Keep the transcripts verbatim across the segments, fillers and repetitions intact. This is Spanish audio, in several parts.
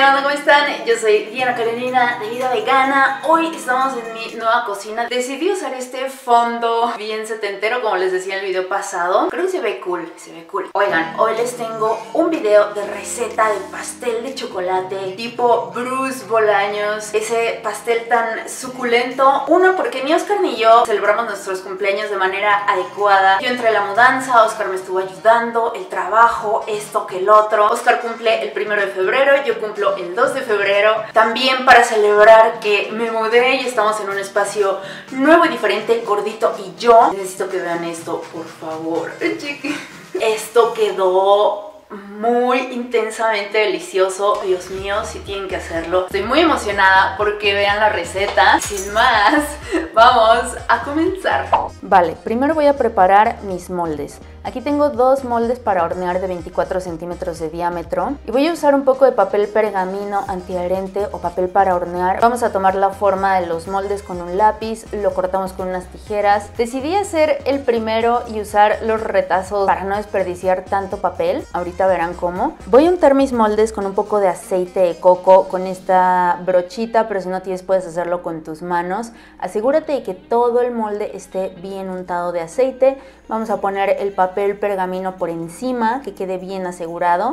onda? ¿Cómo están? Yo soy Diana Carolina de Vida Vegana. Hoy estamos en mi nueva cocina. Decidí usar este fondo bien setentero, como les decía en el video pasado. Creo que se ve cool, se ve cool. Oigan, hoy les tengo un video de receta de pastel de chocolate tipo Bruce Bolaños. Ese pastel tan suculento. Uno, porque ni Oscar ni yo celebramos nuestros cumpleaños de manera adecuada. Yo entré a la mudanza, Oscar me estuvo ayudando, el trabajo, esto que el otro. Oscar cumple el primero de febrero, yo cumplo el dos de febrero. También para celebrar que me mudé y estamos en un espacio nuevo y diferente, Gordito y yo. Necesito que vean esto, por favor. Esto quedó muy intensamente delicioso. Dios mío, sí tienen que hacerlo. Estoy muy emocionada porque vean la receta. Sin más, vamos a comenzar. Vale, primero voy a preparar mis moldes. Aquí tengo dos moldes para hornear de veinticuatro centímetros de diámetro y voy a usar un poco de papel pergamino antiadherente o papel para hornear. Vamos a tomar la forma de los moldes con un lápiz, lo cortamos con unas tijeras. Decidí hacer el primero y usar los retazos para no desperdiciar tanto papel. Ahorita verán cómo. Voy a untar mis moldes con un poco de aceite de coco con esta brochita, pero si no tienes puedes hacerlo con tus manos. Asegúrate de que todo el molde esté bien untado de aceite. Vamos a poner el papel papel pergamino por encima, que quede bien asegurado.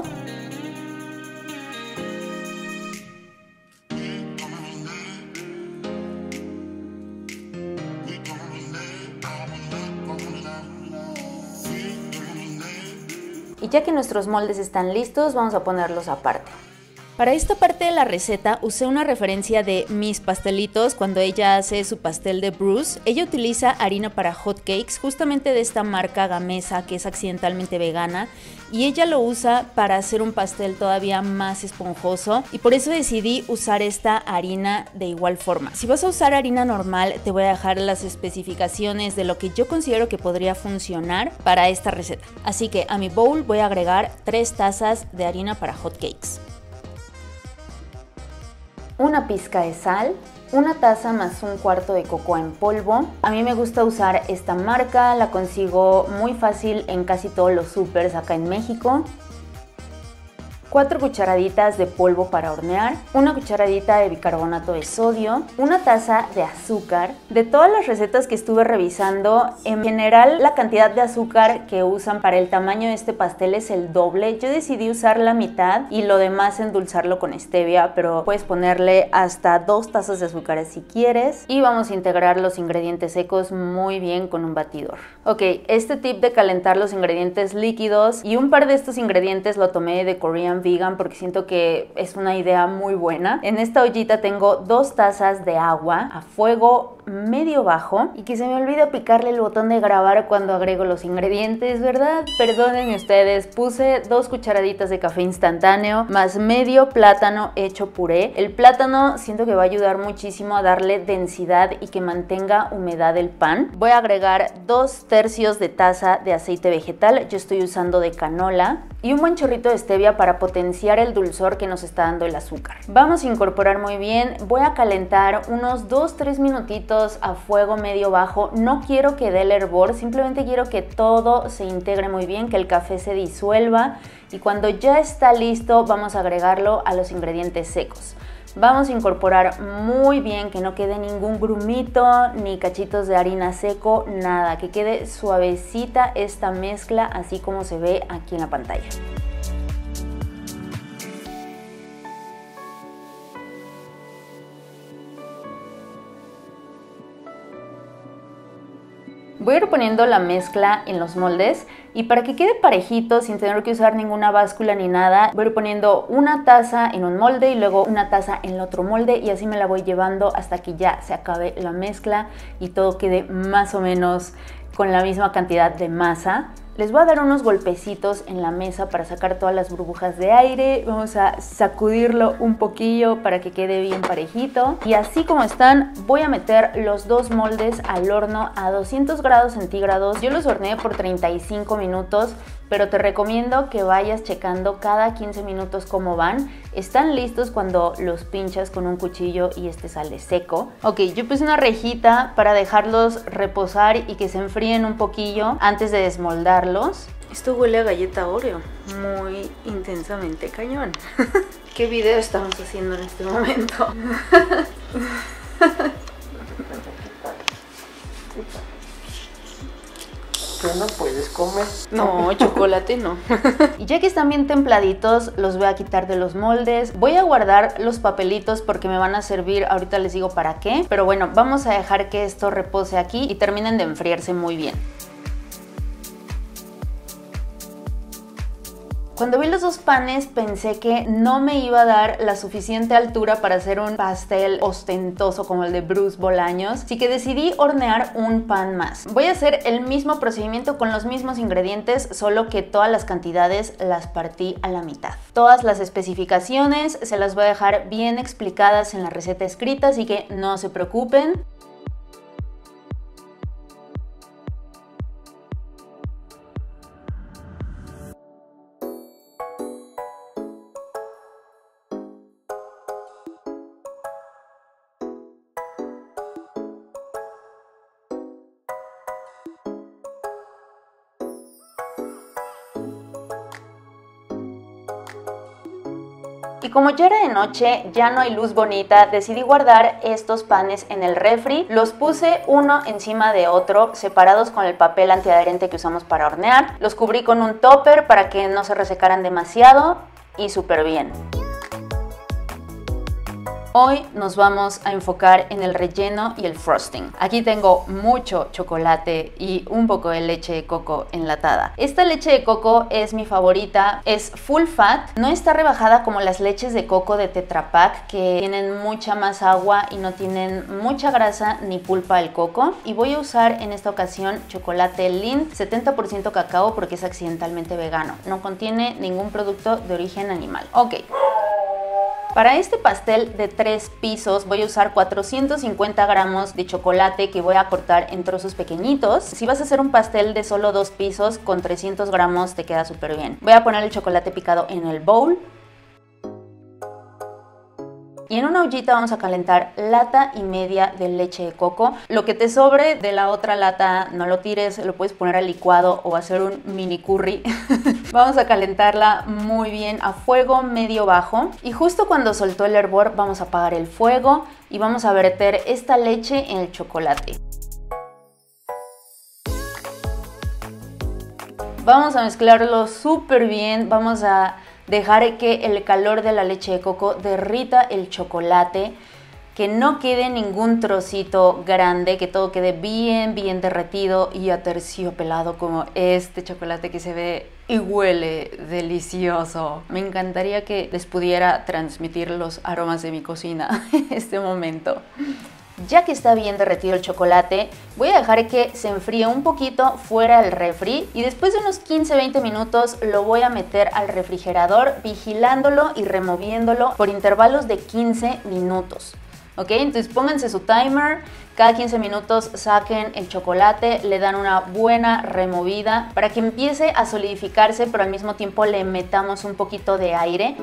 Y ya que nuestros moldes están listos, vamos a ponerlos aparte. Para esta parte de la receta usé una referencia de Mis Pastelitos cuando ella hace su pastel de Bruce. Ella utiliza harina para hot cakes, justamente de esta marca Gamesa que es accidentalmente vegana, y ella lo usa para hacer un pastel todavía más esponjoso y por eso decidí usar esta harina de igual forma. Si vas a usar harina normal te voy a dejar las especificaciones de lo que yo considero que podría funcionar para esta receta. Así que a mi bowl voy a agregar tres tazas de harina para hot cakes, una pizca de sal, una taza más un cuarto de cocoa en polvo. A mí me gusta usar esta marca, la consigo muy fácil en casi todos los supers acá en México. cuatro cucharaditas de polvo para hornear, una cucharadita de bicarbonato de sodio, una taza de azúcar. De todas las recetas que estuve revisando, en general la cantidad de azúcar que usan para el tamaño de este pastel es el doble. Yo decidí usar la mitad y lo demás endulzarlo con stevia, pero puedes ponerle hasta dos tazas de azúcar si quieres. Y vamos a integrar los ingredientes secos muy bien con un batidor. Ok, este tip de calentar los ingredientes líquidos, y un par de estos ingredientes lo tomé de Korean Vegan porque siento que es una idea muy buena. En esta ollita tengo dos tazas de agua a fuego medio bajo, y que se me olvida picarle el botón de grabar cuando agrego los ingredientes, ¿verdad? Perdónenme ustedes. Puse dos cucharaditas de café instantáneo más medio plátano hecho puré. El plátano siento que va a ayudar muchísimo a darle densidad y que mantenga humedad el pan. Voy a agregar dos tercios de taza de aceite vegetal, yo estoy usando de canola, y un buen chorrito de stevia para potenciar el dulzor que nos está dando el azúcar. Vamos a incorporar muy bien. Voy a calentar unos dos a tres minutitos a fuego medio bajo. No quiero que dé el hervor, simplemente quiero que todo se integre muy bien, que el café se disuelva, y cuando ya está listo vamos a agregarlo a los ingredientes secos. Vamos a incorporar muy bien, que no quede ningún grumito ni cachitos de harina seco, nada, que quede suavecita esta mezcla así como se ve aquí en la pantalla. Voy a ir poniendo la mezcla en los moldes, y para que quede parejito sin tener que usar ninguna báscula ni nada, voy a ir poniendo una taza en un molde y luego una taza en el otro molde, y así me la voy llevando hasta que ya se acabe la mezcla y todo quede más o menos con la misma cantidad de masa. Les voy a dar unos golpecitos en la mesa para sacar todas las burbujas de aire. Vamos a sacudirlo un poquillo para que quede bien parejito. Y así como están, voy a meter los dos moldes al horno a doscientos grados centígrados. Yo los horneé por treinta y cinco minutos, pero te recomiendo que vayas checando cada quince minutos cómo van. Están listos cuando los pinchas con un cuchillo y este sale seco. Ok, yo puse una rejita para dejarlos reposar y que se enfríen un poquillo antes de desmoldarlos. Esto huele a galleta Oreo, muy intensamente cañón. ¿Qué video estamos haciendo en este momento? ¿Qué no puedes comer? No, chocolate no. Y ya que están bien templaditos, los voy a quitar de los moldes. Voy a guardar los papelitos porque me van a servir, ahorita les digo para qué. Pero bueno, vamos a dejar que esto repose aquí y terminen de enfriarse muy bien. Cuando vi los dos panes pensé que no me iba a dar la suficiente altura para hacer un pastel ostentoso como el de Bruce Bolaños, así que decidí hornear un pan más. Voy a hacer el mismo procedimiento con los mismos ingredientes, solo que todas las cantidades las partí a la mitad. Todas las especificaciones se las voy a dejar bien explicadas en la receta escrita, así que no se preocupen. Y como ya era de noche, ya no hay luz bonita, decidí guardar estos panes en el refri. Los puse uno encima de otro, separados con el papel antiadherente que usamos para hornear. Los cubrí con un topper para que no se resecaran demasiado y súper bien. Hoy nos vamos a enfocar en el relleno y el frosting. Aquí tengo mucho chocolate y un poco de leche de coco enlatada. Esta leche de coco es mi favorita, es full fat, no está rebajada como las leches de coco de Tetra Pak que tienen mucha más agua y no tienen mucha grasa ni pulpa del coco. Y voy a usar en esta ocasión chocolate Lindt setenta por ciento cacao porque es accidentalmente vegano, no contiene ningún producto de origen animal. Ok. Para este pastel de tres pisos voy a usar cuatrocientos cincuenta gramos de chocolate que voy a cortar en trozos pequeñitos. Si vas a hacer un pastel de solo dos pisos, con trescientos gramos te queda súper bien. Voy a poner el chocolate picado en el bowl. Y en una ollita vamos a calentar lata y media de leche de coco. Lo que te sobre de la otra lata no lo tires, lo puedes poner al licuado o hacer un mini curry. Vamos a calentarla muy bien a fuego medio bajo. Y justo cuando soltó el hervor vamos a apagar el fuego y vamos a verter esta leche en el chocolate. Vamos a mezclarlo súper bien, vamos a dejar que el calor de la leche de coco derrita el chocolate, que no quede ningún trocito grande, que todo quede bien, bien derretido y aterciopelado como este chocolate que se ve y huele delicioso. Me encantaría que les pudiera transmitir los aromas de mi cocina en este momento. Ya que está bien derretido el chocolate, voy a dejar que se enfríe un poquito fuera del refri y después de unos quince a veinte minutos lo voy a meter al refrigerador vigilándolo y removiéndolo por intervalos de quince minutos. ¿Ok? Entonces pónganse su timer, cada quince minutos saquen el chocolate, le dan una buena removida para que empiece a solidificarse, pero al mismo tiempo le metamos un poquito de aire.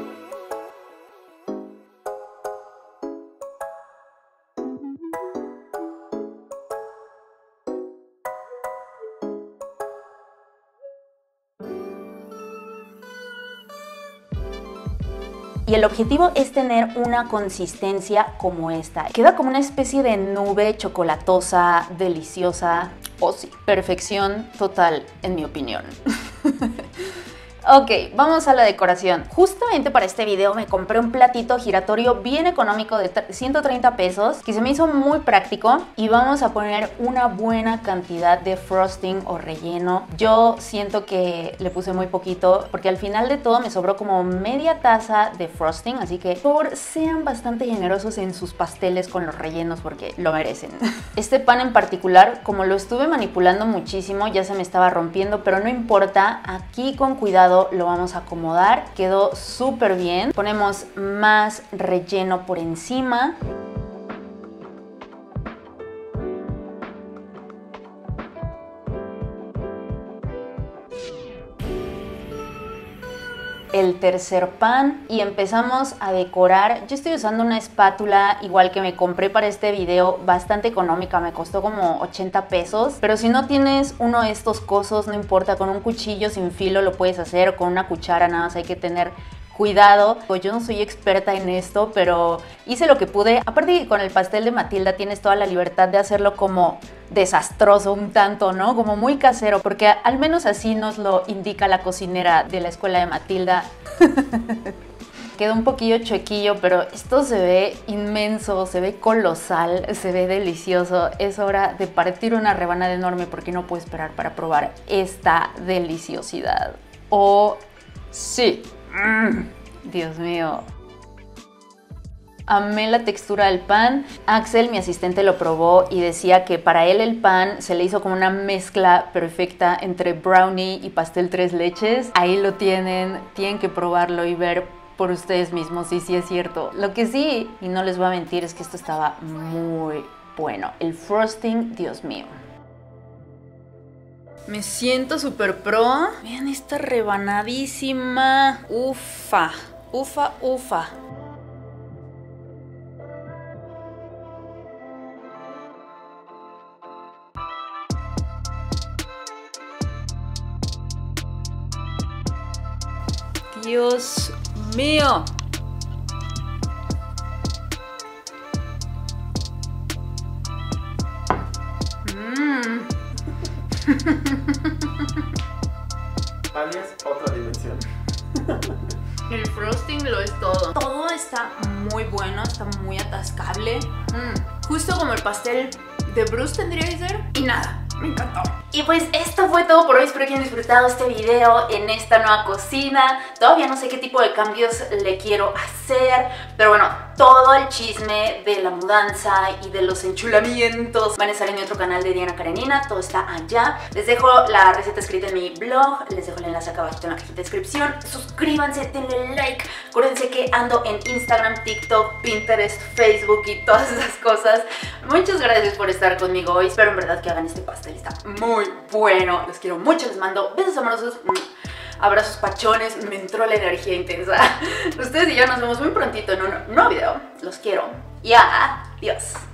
Y el objetivo es tener una consistencia como esta. Queda como una especie de nube chocolatosa, deliciosa. Oh sí, perfección total en mi opinión. Ok, vamos a la decoración. Justamente para este video me compré un platito giratorio bien económico de ciento treinta pesos que se me hizo muy práctico y vamos a poner una buena cantidad de frosting o relleno. Yo siento que le puse muy poquito porque al final de todo me sobró como media taza de frosting, así que por favor sean bastante generosos en sus pasteles con los rellenos porque lo merecen. Este pan en particular, como lo estuve manipulando muchísimo, ya se me estaba rompiendo, pero no importa, aquí con cuidado lo vamos a acomodar. Quedó súper bien. Ponemos más relleno por encima. El tercer pan y empezamos a decorar. Yo estoy usando una espátula igual que me compré para este video, bastante económica, me costó como ochenta pesos, pero si no tienes uno de estos cosos no importa, con un cuchillo sin filo lo puedes hacer, o con una cuchara, nada más hay que tener cuidado. Yo no soy experta en esto, pero hice lo que pude. Aparte que con el pastel de Matilda tienes toda la libertad de hacerlo como desastroso un tanto, ¿no? Como muy casero, porque al menos así nos lo indica la cocinera de la escuela de Matilda. Quedó un poquillo chuequillo, pero esto se ve inmenso, se ve colosal, se ve delicioso. Es hora de partir una rebanada enorme porque no puedo esperar para probar esta deliciosidad. ¡Oh, sí! Mm, Dios mío. Amé la textura del pan. Axel, mi asistente, lo probó y decía que para él el pan se le hizo como una mezcla perfecta entre brownie y pastel tres leches. Ahí lo tienen, tienen que probarlo y ver por ustedes mismos si sí es cierto. Lo que sí, y no les voy a mentir, es que esto estaba muy bueno. El frosting, Dios mío. Me siento súper pro. Vean esta rebanadísima. Ufa, ufa, ufa. Dios mío. Mm. Alias otra dimensión. El frosting lo es todo. Todo está muy bueno, está muy atascable. Mm. Justo como el pastel de Bruce tendría que ser. Y nada, me encantó. Y pues esto fue todo por hoy. Espero que hayan disfrutado este video en esta nueva cocina. Todavía no sé qué tipo de cambios le quiero hacer, pero bueno, todo el chisme de la mudanza y de los enchulamientos van a estar en mi otro canal de Diana Karenina. Todo está allá. Les dejo la receta escrita en mi blog. Les dejo el enlace acá abajo en la cajita de descripción. Suscríbanse, denle like. Acuérdense que ando en Instagram, TikTok, Pinterest, Facebook y todas esas cosas. Muchas gracias por estar conmigo hoy. Espero en verdad que hagan este pastel. Está muy bueno. Los quiero mucho. Les mando besos amorosos. Abrazos pachones. Me entró la energía intensa. Ustedes y yo nos vemos muy prontito en un nuevo video. Los quiero. Y adiós.